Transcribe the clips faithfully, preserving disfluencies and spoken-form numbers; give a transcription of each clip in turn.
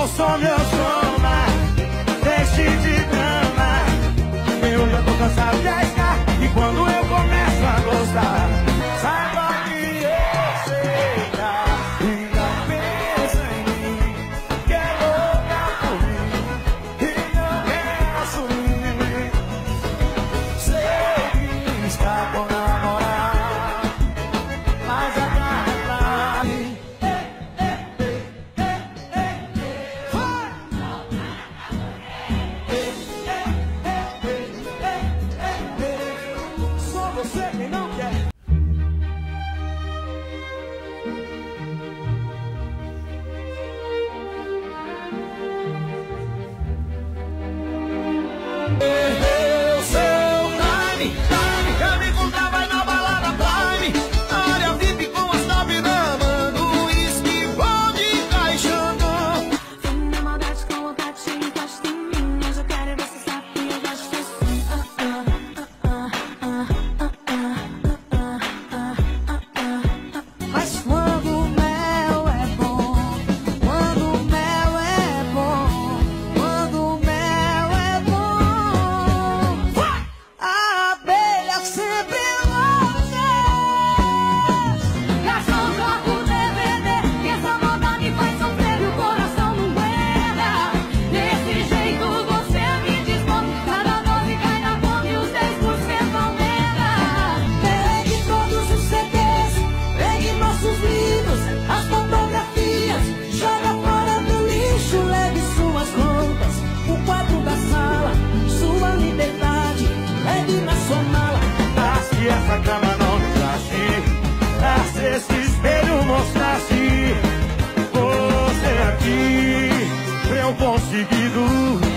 sou meu soma, deixe de drama. Eu já tô cansado de arriscar, e quando eu começo a gostar, saiba que eu sei que ainda pensa em mim, que é louca por mim e não quer assumir. Sei que está por namorar, mas agarra pra mim. Só você quem não quer. Eu sou o Time, Time, quer me encontrar, vai na balada Time. Área V I P com as top na mano, uísque, vodka e Xandão. Vem na maldade, coloca te encosta em mim. Hoje eu quero ver se sabe que eu gosto assim. Ah, ah, ah, ah, ah, ah, ah, ah, ah. Mas quando o mel é bom, quando o mel é bom, quando o mel é bom, a abelha sempre longe. Garçom, troca o D V D, que essa maldade faz sofrer e o coração não aguenta. Desse jeito você me dispõe, cada nove cai na conta e os dez por cento aumenta. Pegue todos os C Ds, pegue nossos livros, as fotografias, joga fora no lixo, leve suas roupas, o quadro da sala, sua liberdade, leve na sua mala. Ah, se essa cama não me traste, ah, se esse espelho mostrasse você aqui, pra eu conseguir dormir.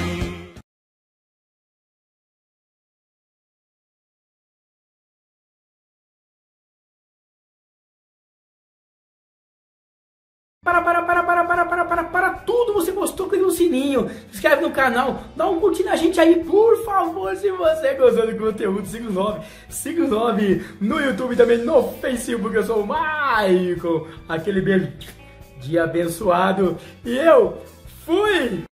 Para, para, para, para, para, para, para, para tudo, você gostou, clica no sininho, se inscreve no canal, dá um curtir na gente aí, por favor, se você gostou do conteúdo, siga o nove, siga o nove no YouTube, também no Facebook, eu sou o Maicon, aquele beijo de abençoado, e eu fui!